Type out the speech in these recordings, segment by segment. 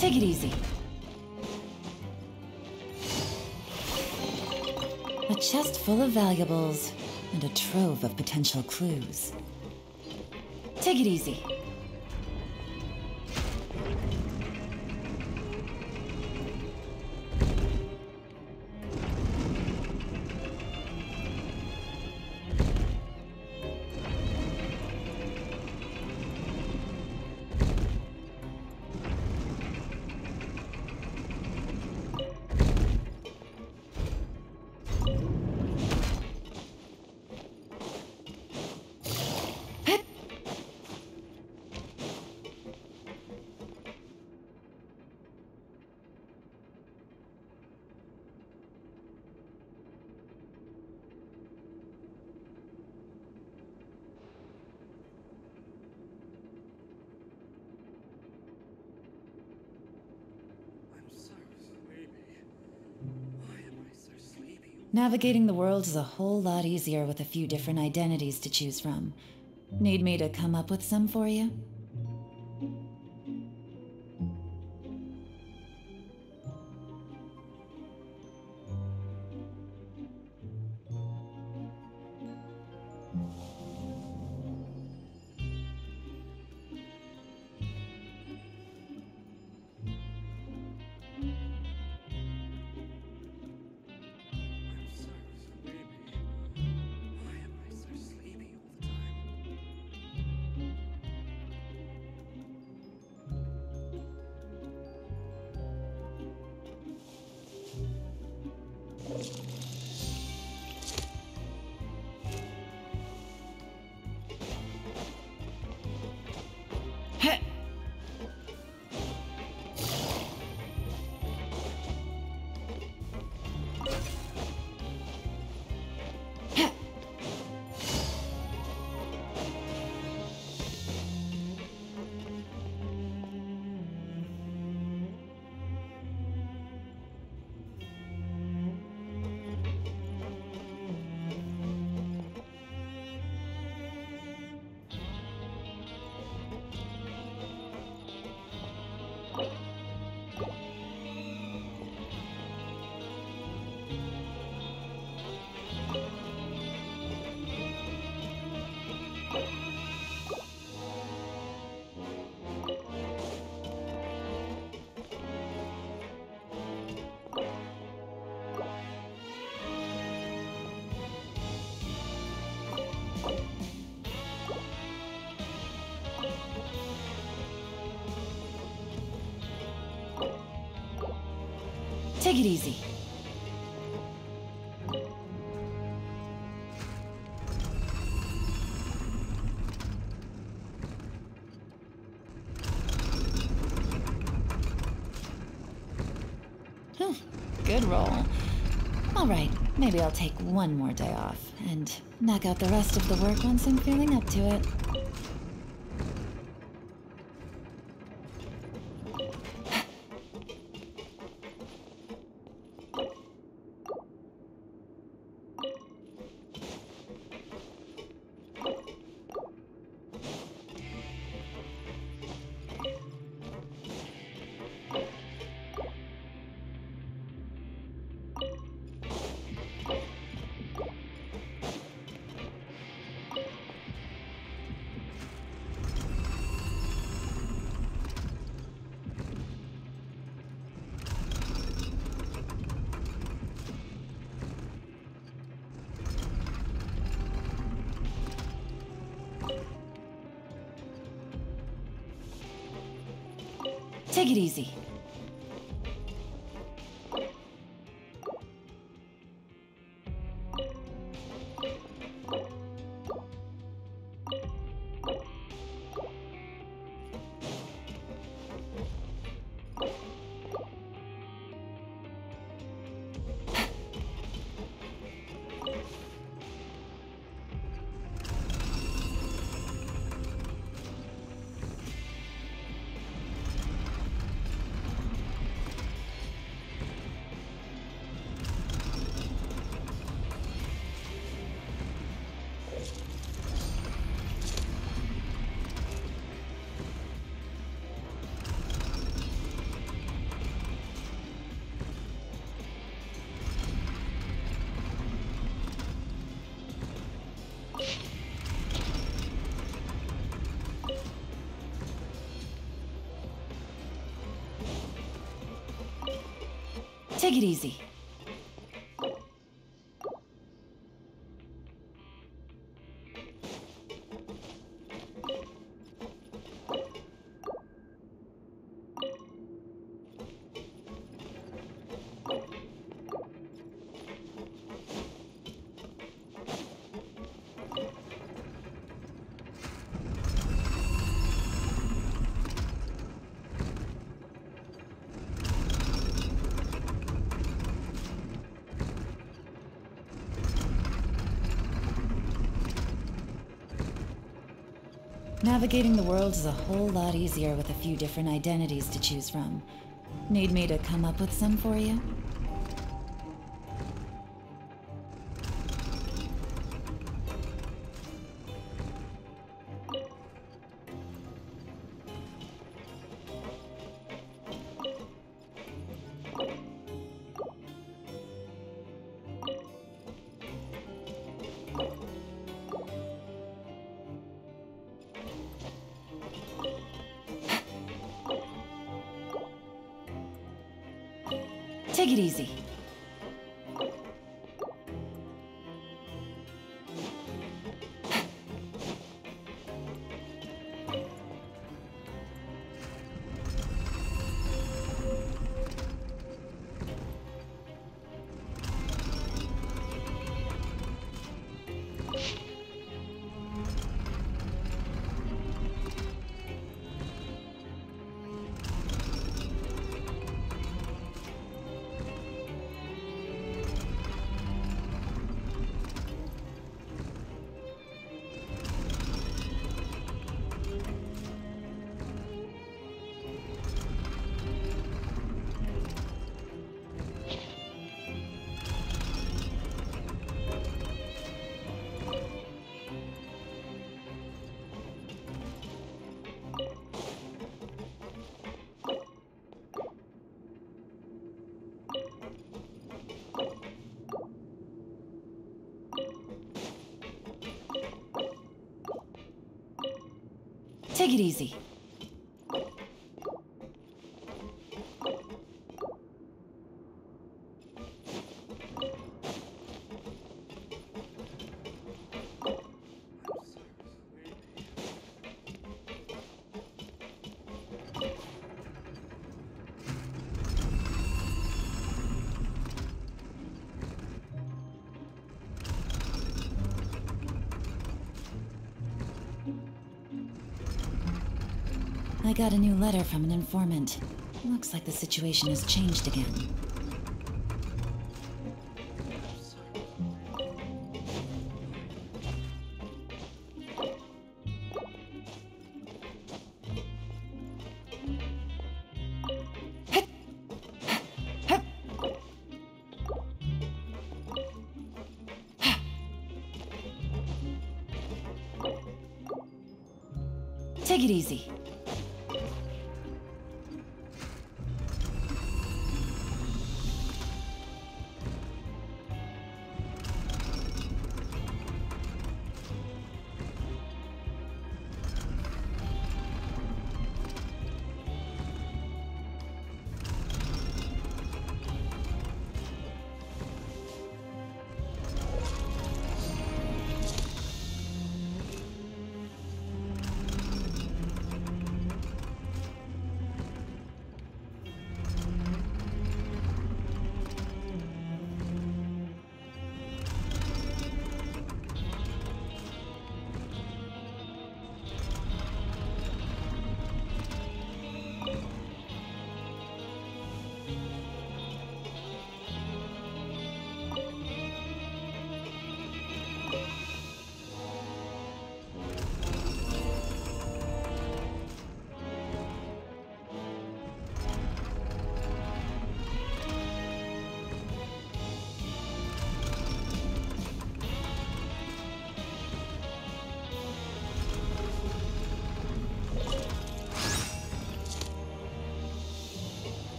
Take it easy. A chest full of valuables and a trove of potential clues. Take it easy. Navigating the world is a whole lot easier with a few different identities to choose from. Need me to come up with some for you? Take it easy. Good roll. All right, maybe I'll take one more day off and knock out the rest of the work once I'm feeling up to it. Take it easy. Take it easy. Navigating the world is a whole lot easier with a few different identities to choose from. Need me to come up with some for you? Take it easy. Take it easy. I got a new letter from an informant. Looks like the situation has changed again. Take it easy.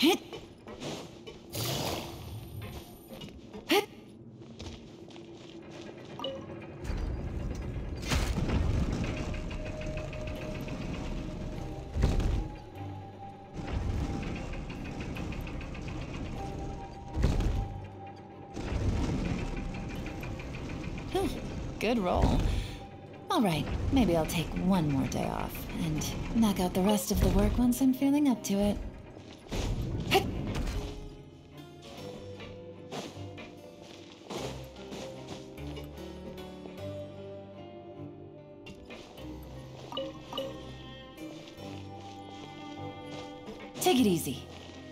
Good roll. All right, maybe I'll take one more day off and knock out the rest of the work once I'm feeling up to it. Take it easy.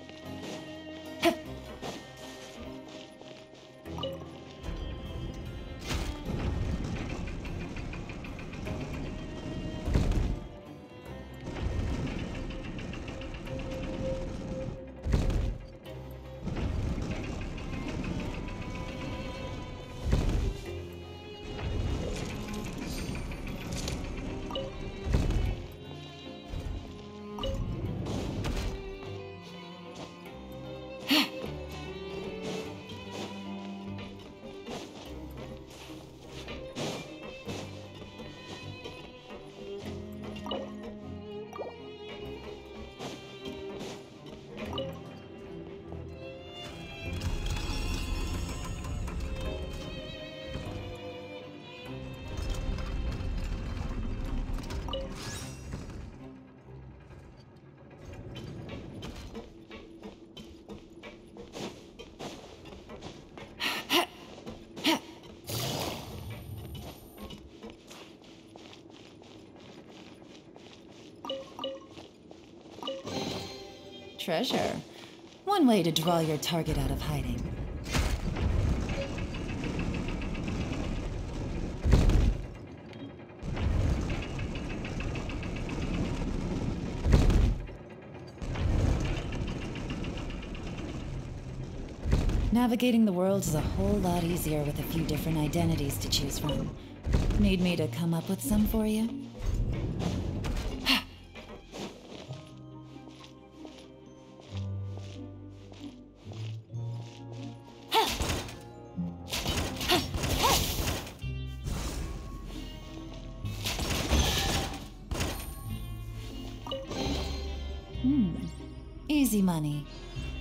Treasure. One way to draw your target out of hiding. Navigating the world is a whole lot easier with a few different identities to choose from. Need me to come up with some for you? Easy money.